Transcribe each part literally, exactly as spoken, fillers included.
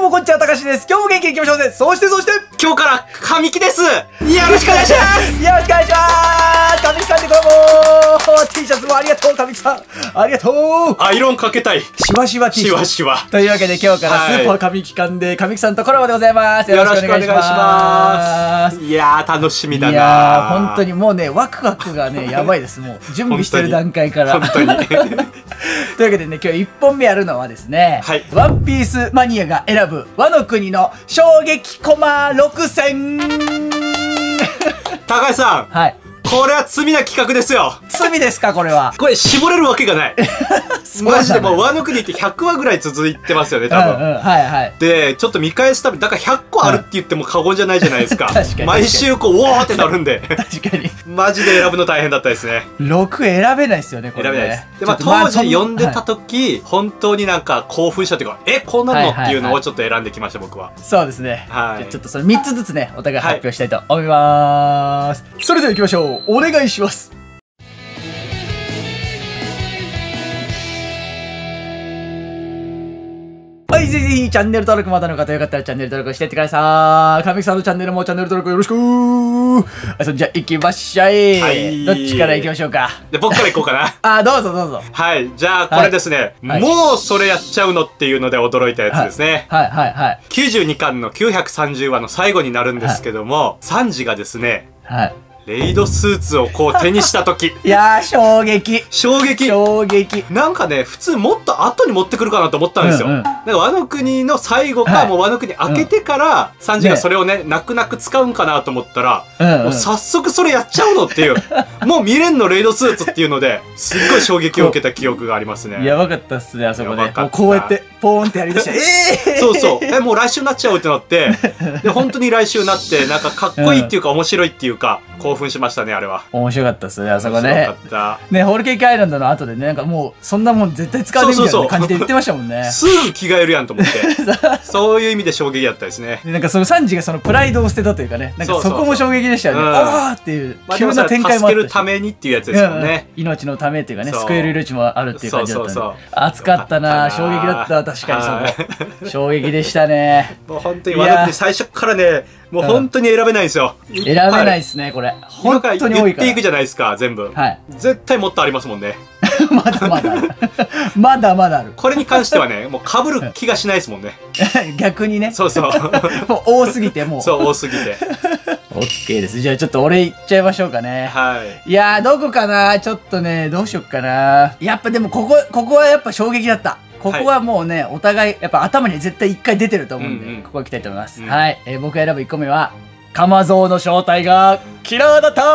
もこんにちは、たかしです。今日も元気にいきましょうね。そしてそして、 今日から神木です。よろしくお願いします。 よろしくお願いします。神木さんでこれも T シャツもありがとう、神木さん。ありがとう。 アイロンかけたい。 しわしわ T シャツ。 しわしわ。 というわけで今日からスーパー神木館で神木さんとコラボでございます。よろしくお願いします。 いやー、楽しみだなー。 いやー、本当にもうね、ワクワクがね、やばいです。もう準備してる段階から。 本当に。 というわけでね、今日いっぽんめやるのはですね、 はい、 ワンピースマニアが選ぶワノ国の衝撃コマろくせん。 高橋さん、 はい、 これは罪な企画ですよ。 罪ですか、これは。 これ絞れるわけがない。マジでもうワノ国ってひゃくわぐらい続いてますよね、多分。 うんうん、はいはい。 で、ちょっと見返すためだからひゃっこあるって言っても過言じゃないじゃないですか。 確かに。 毎週こう、うおーってなるんで。 確かに。 マジで選ぶの大変だったですね。 ろく選べないですよね、これね。 選べないです。で、まあ当時読んでた時、はい、本当になんか興奮したというか、え、こんなのっていうのをちょっと選んできました、僕は。 そうですね。 はい。 じゃあちょっとそれみっつずつね、お互い発表したいと思います。はい、それでは行きましょう。お願いします。はい、ぜひぜひチャンネル登録まだの方よかったらチャンネル登録していってください。神木さんのチャンネルもチャンネル登録よろしくー。あ、それじゃあ行きましょい。はい。どっちから行きましょうか。 で、僕から行こうかな。 あ、どうぞどうぞ。はい。 じゃあこれですね、はい、もうそれやっちゃうのっていうので驚いたやつですね。 はいはいはい、はい。 きゅうじゅうにかんのきゅうひゃくさんじゅうわの最後になるんですけども、はい、サンジがですね、はい。レイドスーツをこう手にした時いやー、衝撃衝撃衝撃なんかね、普通もっと後に持ってくるかなと思ったんですよ。うんうん、なんかワノ国の最後か、はい、もうワノ国開けてから、うん、サンジがそれをね、泣く泣く使うんかなと思ったら、うんうん、もう早速それやっちゃうのっていうもう見れんのレイドスーツっていうのですっごい衝撃を受けた記憶がありますね。 やばかったっすね、あそこね。もうこうやってポーンってやりだしてえーそうそう、え、もう来週になっちゃうってなってで、本当に来週になってなんかかっこいいっていうか面白いっていうか、興奮しましたね、あれは。 面白かったっすね、あそこね。 面白かった。 ね、ホールケーキアイランドの後でね、なんかもう、そんなもん絶対使わねえみたいな感じで言ってましたもんね。 すぐ着替えるやんと思って。そういう意味で衝撃だったですね。 で、なんかそのサンジがそのプライドを捨てたというかね、なんかそこも衝撃でしたよね。あーっていう、急な展開もあったし。 助けるためにっていうやつですよね。 命のためっていうかね、救える命もあるっていう感じだったんで。熱かったな、衝撃だった、確かにそこ。衝撃でしたね。 もう本当にワノ国最初からね、もう本当に選べないんですよ。 選べないですね、これ。本当に多いから。 言っていくじゃないですか、全部。はい。絶対もっとありますもんね。 まだまだある。まだまだある。 これに関してはね、もう被る気がしないですもんね。 逆にね。 そうそう。 もう多すぎて、もう。 そう、多すぎて。 オッケーです。じゃあちょっと俺行っちゃいましょうかね。はい。いやー、どこかな、ちょっとね、どうしよっかな。やっぱでもここ、ここはやっぱ衝撃だった。ここはもうね、はい、お互い、やっぱ頭に絶対一回出てると思うんで、うんうん、ここ行きたいと思います。うん、はい。えー、僕が選ぶいっこめは、カマゾウの正体がキラーだったー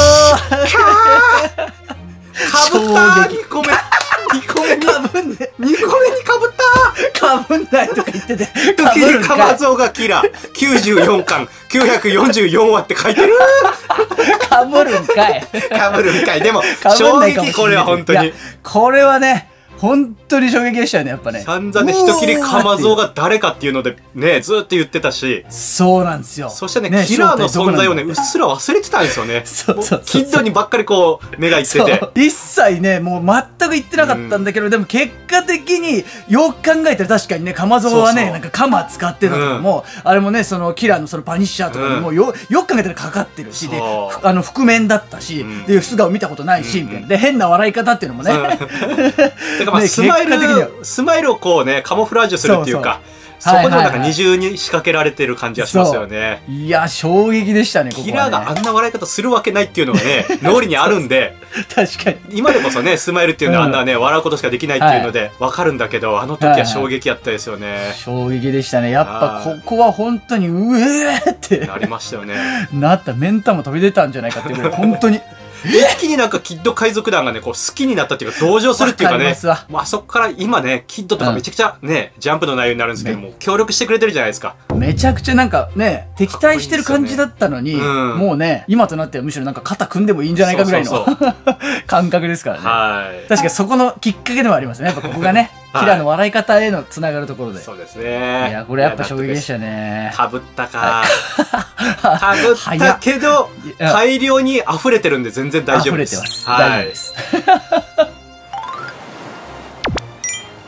かぶったー !にこめ !にこめにかぶんね !にこめにかぶったーかぶんないとか言ってて。 時にカマゾウがキラーきゅうじゅうよんかんきゅうひゃくよんじゅうよんわって書いてるかぶるんかいかぶるんかい。でも、衝撃これは本当に。 これはね、本当に衝撃でしたよね、やっぱね。 散々ね、人切りカマゾウが誰かっていうので、ね、ずっと言ってたし。 そうなんですよ。 そしてね、キラーの存在をね、うっすら忘れてたんですよね。 そうそう。 キッドにばっかりこう、目がいってて。 一切ね、もう全く言ってなかったんだけど、でも結果的によく考えたら確かにね、カマゾウはね、なんかカマ使ってたとかも、あれもね、そのキラーのそのパニッシャーとかにもよ、よく考えたらかかってるし、で、あの、覆面だったし、で、素顔見たことないし、みたいな。で、変な笑い方っていうのもね。 まあスマイル、スマイルをこうね、カモフラージュするっていうか、そこでもなんか二重に仕掛けられてる感じがしますよね。 いや、衝撃でしたね、ここはね。 キラーがあんな笑い方するわけないっていうのがね、脳裏にあるんで。 確かに。 今でこそね、スマイルっていうのはあんなね、笑うことしかできないっていうので、わかるんだけど、あの時は衝撃やったですよね。 衝撃でしたね。やっぱここは本当に、うえーって。 なりましたよね。 なった、目ん玉飛び出たんじゃないかっていうぐらい、本当に。 一気になんかキッド海賊団がね、こう好きになったっていうか同情するっていうかね。あそこから今ね、キッドとかめちゃくちゃね、ジャンプの内容になるんですけども、協力してくれてるじゃないですか。 めちゃくちゃなんかね、敵対してる感じだったのに、もうね、今となってはむしろなんか肩組んでもいいんじゃないかぐらいの感覚ですからね。はい。確かにそこのきっかけでもありますね。やっぱここがね、キラーの笑い方へのつながるところで。 そうですね。 いや、これやっぱ衝撃でしたね。 かぶったか。かぶったけど、大量に溢れてるんで全然大丈夫です。 溢れてます。大丈夫です。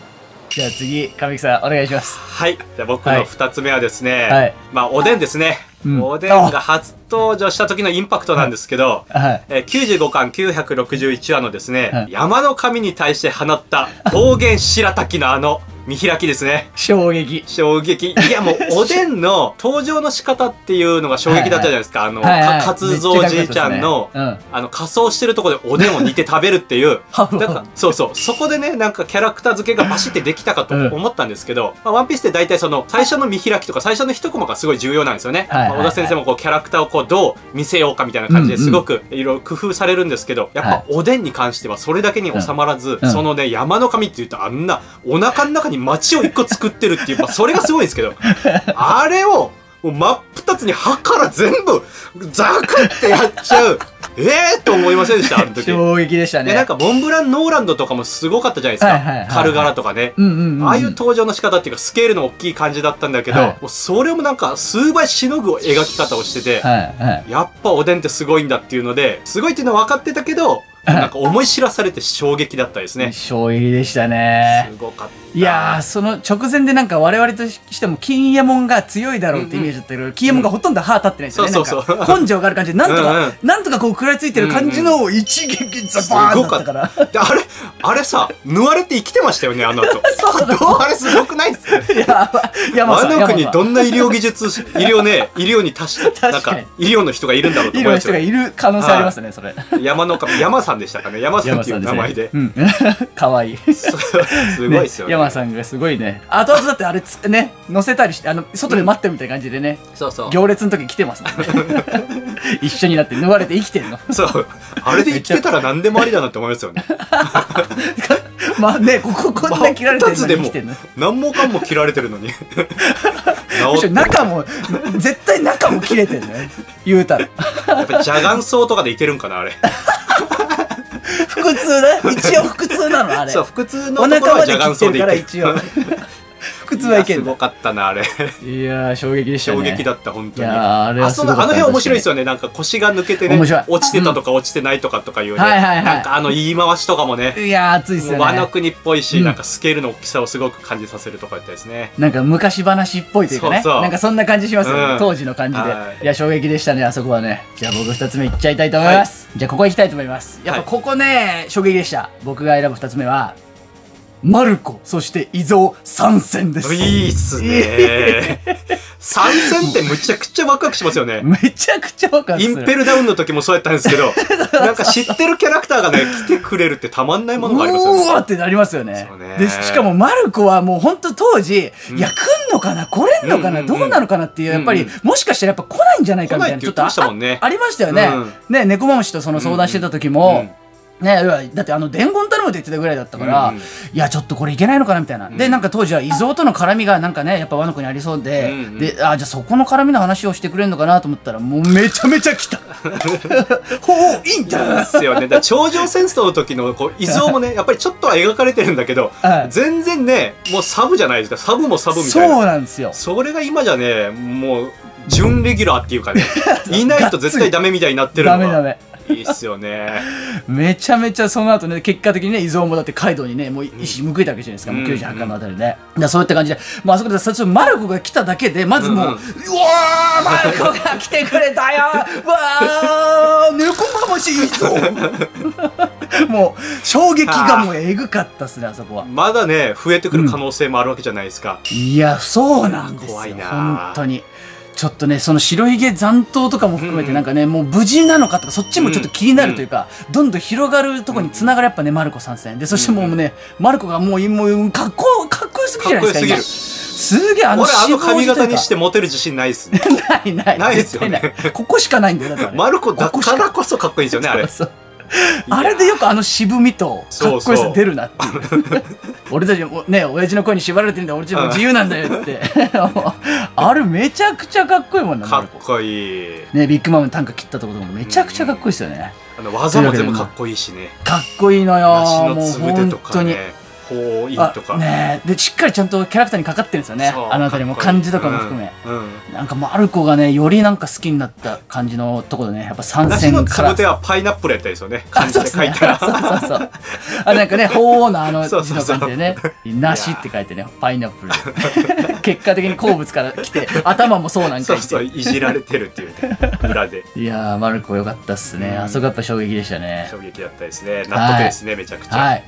じゃあ次、神木さん、お願いします。 はい。じゃあ僕のふたつめはですね、 はい、 まあ、おでんですね。うん、おでんが初登場した時のインパクトなんですけど、はい、えー、きゅうじゅうごかんきゅうひゃくろくじゅういちわのですね、はい、山の神に対して放った桃源白滝のあの見開きですね。 衝撃。 衝撃。いやもう、おでんの登場の仕方っていうのが衝撃だったじゃないですか。あの、活動じいちゃんの、あの、仮装してるところでおでんを煮て食べるっていう。なんか、そうそう。そこでね、なんかキャラクター付けがバシってできたかと思ったんですけど、まあ、ワンピースって大体その、最初の見開きとか最初の一コマがすごい重要なんですよね。小田先生もこう、キャラクターをこう、どう見せようかみたいな感じですごくいろいろ工夫されるんですけど、やっぱおでんに関してはそれだけに収まらず、そのね、山の神って言うとあんな、お腹の中に町を一個作ってるっていう、まあ、それがすごいんですけど、あれを、もう真っ二つに歯から全部、ザクってやっちゃう。ええー、と思いませんでした、あの時。 衝撃でしたね。 で、なんか、モンブランノーランドとかもすごかったじゃないですか。カルガラとかね。ああいう登場の仕方っていうか、スケールの大きい感じだったんだけど、はい、もうそれもなんか、数倍しのぐ描き方をしてて、はいはい、やっぱおでんってすごいんだっていうので、すごいっていうのは分かってたけど、なんか思い知らされて衝撃だったですね。 衝撃でしたね。 すごかった。 いやー、その直前でなんか我々としても金右衛門が強いだろうってイメージだったけど、金右衛門がほとんど歯立ってないですよね。そうそうそう。根性がある感じで、なんとか、なんとかこう食らいついてる感じの一撃ザバーンだったから。 あれ、あれさ、縫われて生きてましたよね、あの後。あれすごくないっすね。やば、山さん。あの国どんな医療技術、医療ね、医療に達した、なんか医療の人がいるんだろうと思いますよ。 医療の人がいる可能性ありますね、それ。 山の神、山さんでしたかね。山さんっていう名前で。 かわいい。 すごいっすよね。 山さんがすごいね。後々だってあれつね、乗せたりして、あの、外で待ってるみたいな感じでね。そうそう。行列の時来てますもんね。一緒になって縫われて生きてんの。 そう。あれで生きてたら何でもありだなって思いますよね。 まあね、こここんな切られてるのに生きてんの。 何もかんも切られてるのに。 中も、絶対中も切れてんのよ。言うたら。 やっぱジャガンソウとかでいけるんかな、あれ。 腹痛ね。一応腹痛なのあれ。 そう、腹痛のところはジャガンソウでいける。 一応。腹痛はいける。 すごかったな、あれ。 いやー、衝撃でしたね。 衝撃だった、本当に。 あれはすごかった。 あの辺面白いですよね。なんか腰が抜けてね、落ちてたとか落ちてないとかとかいうね。なんかあの言い回しとかもね。 いやー、熱いっすよね。 和の国っぽいし、なんかスケールの大きさをすごく感じさせるとかやったですね。 なんか昔話っぽいというかね。なんかそんな感じしますよね。当時の感じで。いや、衝撃でしたね、あそこはね。じゃあ僕二つ目いっちゃいたいと思います。じゃあここ行きたいと思います。やっぱここね、衝撃でした。僕が選ぶ二つ目は、マルコ、そして伊蔵参戦です。 いいっすね。参戦ってむちゃくちゃワクワクしますよね。 めちゃくちゃワクワクする。 インペルダウンの時もそうやったんですけど、なんか知ってるキャラクターがね、来てくれるってたまんないものがありますよね。 うわーってなりますよね。で、しかもマルコはもうほんと当時、うん、いや、来んのかな来れんのかな、うんうん、どうなのかなっていう、やっぱり、うんうん、もしかしたらやっぱ来ないんじゃないかみたいな、ちょっと あ, ありましたよね。うん、ね、猫マムシとその相談してた時も、うんうんね、だってあの伝言頼むって言ってたぐらいだったから、うん、いやちょっとこれいけないのかなみたいな、うん、でなんか当時は伊蔵との絡みがなんかねやっぱ和の子にありそうで、うんうん、であじゃあそこの絡みの話をしてくれるのかなと思ったらもうめちゃめちゃ来たほういいんだですよね。だ頂上戦争の時のこう伊蔵もねやっぱりちょっとは描かれてるんだけど、はい、全然ねもうサブじゃないですか。サブもサブみたいな。 そうなんですよ。 それが今じゃねもう準レギュラーっていうかねいないと絶対ダメみたいになってるのがダメダメいいっすよね。 めちゃめちゃその後ね結果的にね伊蔵もだってカイドウにねもう意思報いたわけじゃないですか、うん、もうきゅうじゅうはちかんのあたりで、ね、だそういった感じで、まあ、あそこで最初マルコが来ただけでまずもう、うんうん、うわーマルコが来てくれたよわー猫マムシ伊蔵もう衝撃がもうえぐかったっすねあそこは。 まだね増えてくる可能性もあるわけじゃないですか、 うん、いやそうなんですよ。 怖いな本当にちょっとね、その白ひげ残党とかも含めてなんかね、うん、もう無事なのかとかそっちもちょっと気になるというか、うん、どんどん広がるところにつながるやっぱね、マルコ参戦で、そしてもうね、うん、マルコがもうもうかっこかっこよすぎじゃないですか。すげえあの俺あの髪型にしてモテる自信ないっすね。 ないないないですよね。 ここしかないんだよだから、ね、 マルコだからこそかっこいいですよねあれ。そうあれでよくあの渋みとかっこよさ出るなっていう俺たちもね親父の声に縛られてるんだ俺たちも自由なんだよってあれめちゃくちゃかっこいいもんな。 かっこいいね。ビッグマムの短歌切ったところもめちゃくちゃかっこいいですよね。 あの技も全部かっこいいしね。 かっこいいのよ。 足のつぶてとかねこういいとかね。でしっかりちゃんとキャラクターにかかってるんですよね、あの辺りも漢字とかも含め、うんうん、なんかマルコがねよりなんか好きになった感じのところでね、やっぱ参戦から梨のつぶてはパイナップルやったですよね、漢字で書いたらそうそうそうあ、なんかね鳳凰のあの字の感じでね梨って書いてねパイナップル結果的に好物から来て頭もそうなんかいそうそういじられてるっていうね裏でいやーマルコ良かったっすね、あそこやっぱ衝撃でしたね。 衝撃だったですね、納得ですね、めちゃくちゃ。はい、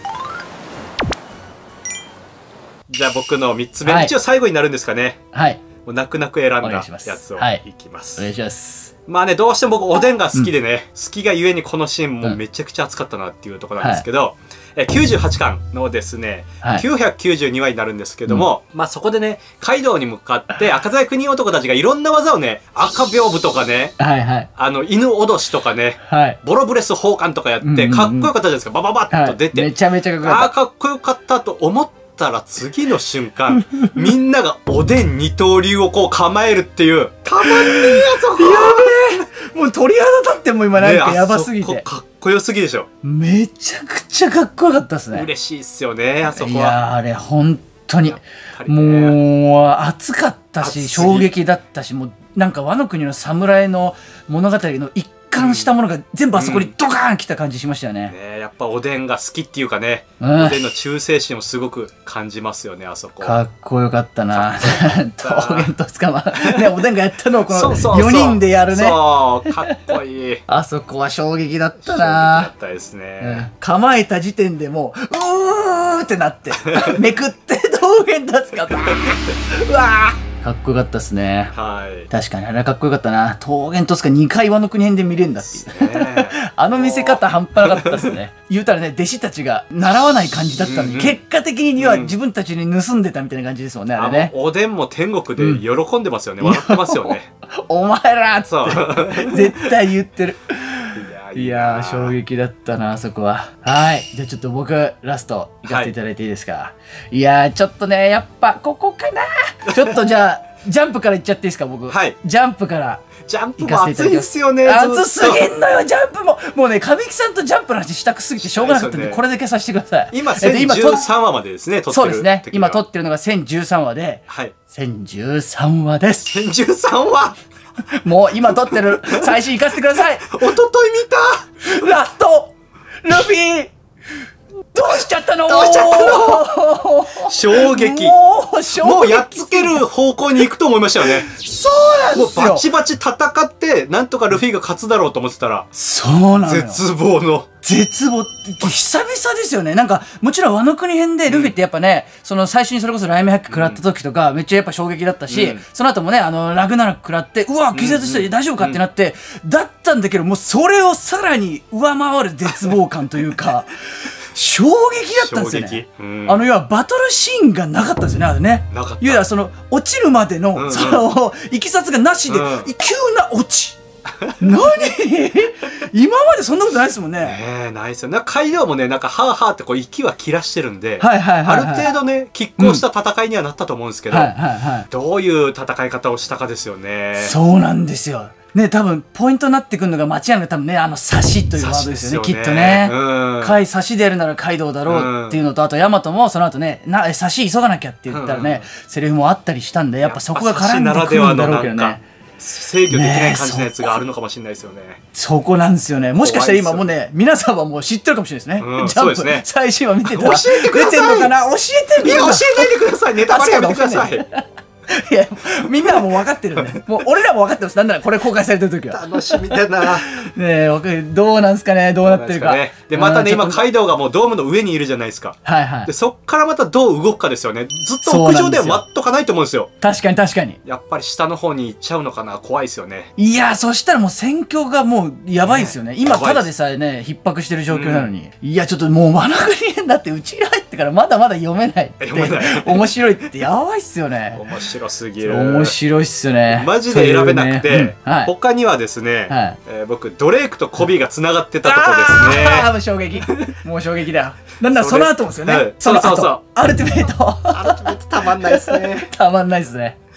じゃあ僕のみっつめ、はい、一応最後になるんですかね。はい。もう泣く泣く選んだやつをいきます。 お願いします。 まあね、どうしても僕おでんが好きでね、うん、好きがゆえにこのシーンもめちゃくちゃ熱かったなっていうところなんですけど、はい、えきゅうじゅうはちかんのですね、はい、きゅうひゃくきゅうじゅうにわになるんですけども、うん、まあそこでね、カイドウに向かって赤鞘国男たちがいろんな技をね、赤屏風とかね、はいはい、あの犬脅しとかね、はい、ボロブレス放還とかやってかっこよかったじゃないですか、バババッと出て、 はい、めちゃめちゃかっこよかった。 ああかっこよかったと思ってたら次の瞬間みんながおでん二刀流をこう構えるっていうたまんねえやそこやべえ、もう鳥肌立っても今なんかやばすぎて、ね、 かっこよすぎでしょ。 めちゃくちゃかっこよかったですね。 嬉しいっすよねあそこは。 いやあれ本当に、ね、もう熱かったし衝撃だったし、もうなんかワノ国の侍の物語の一貫したものが全部あそこにドカーンきた感じしましたよね。 うん、ねやっぱおでんが好きっていうかね、うん、おでんの忠誠心をすごく感じますよねあそこ。 かっこよかったな。桃源とつかまねおでんがやったのをこのよにんでやるね。 そうかっこいい。あそこは衝撃だったな。衝撃だったですね。 うん、構えた時点でもううーってなってめくって桃源とつかまうわー。かっこよかったっすね。はい。確かにあれはかっこよかったな。桃源とつかにかいワノ国編で見れるんだっていう。ね、あの見せ方半端なかったっすね。言うたらね、弟子たちが習わない感じだったのに、うんうん、結果的には自分たちに盗んでたみたいな感じですもんね、あれね。 おでんも天国で喜んでますよね。うん、笑ってますよね。 お前らっつって絶対言ってる。いやー衝撃だったなあそこは。はい、じゃあちょっと僕ラストいかせていただいていいですか。はい、いやーちょっとねやっぱここかなちょっとじゃあジャンプからいっちゃっていいですか僕。はい、ジャンプからジャンプも熱いですよね。 熱すぎんのよジャンプも。もうね神木さんとジャンプの話したくすぎてしょうがなかったんで、これだけさせてください。 今せんじゅうさんわまでですね。 そうですね、今撮ってるのがせんじゅうさんわで、はい、せんじゅうさんわです。 せんじゅうさんわもう今撮ってる最新行かせてください。 おととい見たラストルフィどうしちゃったの。 どうしちゃったの衝撃。もうもうやっつける方向に行くと思いましたよね。 そうなんですよ。 もうバチバチ戦ってなんとかルフィが勝つだろうと思ってたら、 そうなのよ。 絶望の絶望って久々ですよね。なんかもちろんワノ国編でルフィってやっぱね、うん、その最初にそれこそ雷鳴発揮食らった時とか、うん、めっちゃやっぱ衝撃だったし、うん、その後もねあのラグナラク食らってうわ気絶して大丈夫かってなって、うん、だったんだけどもうそれをさらに上回る絶望感というか衝撃だったんですよね。うん、あの要はバトルシーンがなかったんですよねあれね。なかった。いわゆるその落ちるまでの、うんうん、そのいきさつがなしで、うん、急な落ち何今までそんなことないですもんね。ねえないですよ。なんかカイドウもねなんかハーハーってこう息は切らしてるんで、ある程度ね拮抗した戦いにはなったと思うんですけど、どういう戦い方をしたかですよね。 そうなんですよ。ね、多分ポイントになってくるのが間違いなく多分ねあの差しというワードですよねきっとね。かい差しでやるならカイドウだろうっていうのと、あとヤマトもその後ねな差し急がなきゃって言ったらね、うん、セリフもあったりしたんでやっぱそこが絡んでくるんだろうけどね。 制御できない感じのやつがあるのかもしれないですよね。 そこなんですよね。もしかしたら今もうね皆さんはもう知ってるかもしれないですね。うん、ジャンプ、ね、最新話見てたら教えてください。 出てんのかな教えてみる。いや教えないでください。ネタバレやめてください。 いやみんなはもう分かってるんでもう俺らも分かってます。なんならこれ公開されてる時は楽しみだな。 ねえどうなんですかねどうなってるか。 でまたね今カイドウがもうドームの上にいるじゃないですか。はいはい。でそっからまたどう動くかですよね。ずっと屋上では待っとかないと思うんですよ。 確かに確かに。 やっぱり下の方に行っちゃうのかな。怖いですよね。 いやそしたらもう戦況がもうやばいですよね。今ただでさえね逼迫してる状況なのに、いやちょっともうワノ国編だってうちに入ってからまだまだ読めないって面白いってやばいっすよね。 面白すぎる。 面白いっすよね。 マジで選べなくて、他にはですね、僕ドレイクとコビーがつながってたとこですね。 ああ衝撃。もう衝撃だよ。なんだその後もですよね。 そうそうそう。 アルティメイト。 アルティメイトたまんないですね。 たまんないですね。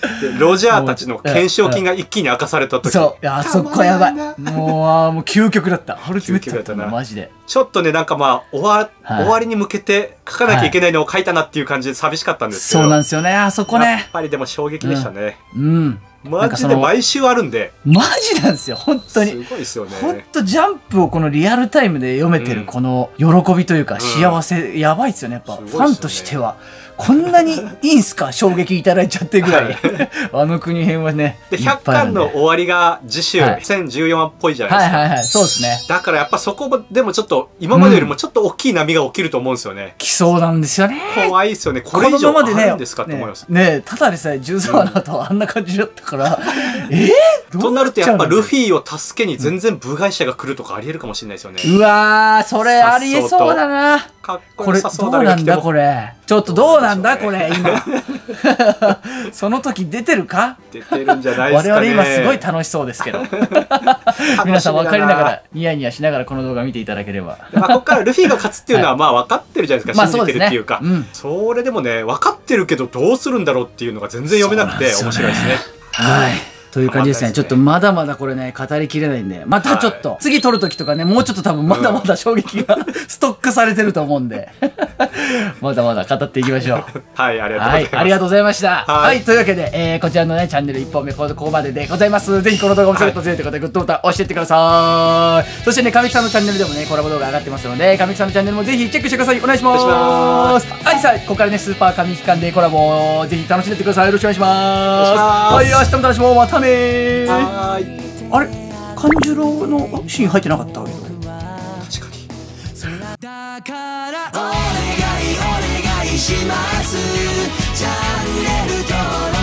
でロジャーたちの懸賞金が一気に明かされた時、 そう、あそこやばい。もう、あーもう究極だった。アルティメットだったな、マジで。 ちょっとね、なんかまあ、終わ、はい、終わりに向けて書かなきゃいけないのを書いたなっていう感じで寂しかったんですけど。 そうなんですよね、あそこね。 やっぱりでも衝撃でしたね。 うん。うんマジで毎週あるんで。 マジなんですよ、本当に。 すごいですよね。 本当ジャンプをこのリアルタイムで読めてるこの喜びというか幸せ、やばいですよね、やっぱ。ファンとしては。こんなにいいんすか衝撃いただいちゃってぐらい。あの国編はね。 で、ひゃっかんの終わりが次週、せんじゅうよんわっぽいじゃないですか。 はいはいはい、そうですね。 だからやっぱそこでもちょっと、今までよりもちょっと大きい波が起きると思うんですよね。 来そうなんですよね。 怖いですよね。これ以上あるんですかって思います。 ねえ、ただでさえじゅうさんわの後あんな感じだったから、えーとなるとやっぱルフィを助けに全然部外者が来るとかありえるかもしれないですよね。 うわー、それありえそうだな。 かっこよさそうだね。これどうなんだこれ。ちょっとどうなんだこれ今。その時出てるか？ 出てるんじゃないですかね。 我々今すごい楽しそうですけど。皆さん分かりながらニヤニヤしながらこの動画見ていただければ。 まあここからルフィが勝つっていうのはまあ分かってるじゃないですか。信じてるっていうか。それでもね分かってるけどどうするんだろうっていうのが全然読めなくて面白いですね。 はい。という感じですね。ちょっとまだまだこれね、語りきれないんで、またちょっと、次撮るときとかね、もうちょっと多分まだまだ衝撃がストックされてると思うんで、まだまだ語っていきましょう。 はい、ありがとうございます。はい、 ありがとうございました。はい、というわけで、えー、こちらのね、チャンネルいっぽんめ、ここまででございます。ぜひこの動画面白いと強いということで、グッドボタン押してってください。そしてね、神木さんのチャンネルでもね、コラボ動画上がってますので、神木さんのチャンネルもぜひチェックしてください。お願いします。はい、さあ、ここからね、スーパー神木館でコラボ、ぜひ楽しんでってください。よろしくお願いします。はい、明日も楽しもう。またねー。あれ勘十郎のシーン入ってなかったけど確かにだからお願いお願いしますチャンネル登録